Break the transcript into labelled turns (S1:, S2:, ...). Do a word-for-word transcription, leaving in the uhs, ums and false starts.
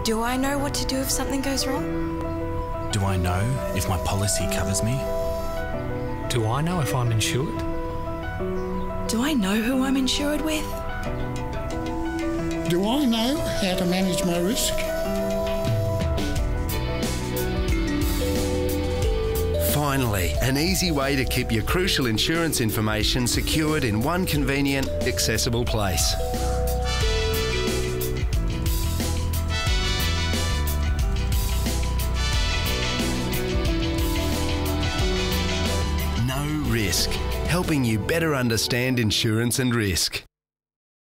S1: Do I know what to do if something goes wrong?
S2: Do I know if my policy covers me?
S3: Do I know if I'm insured?
S1: Do I know who I'm insured with?
S4: Do I know how to manage my risk?
S5: Finally, an easy way to keep your crucial insurance information secured in one convenient, accessible place. No Risk, helping you better understand insurance and risk.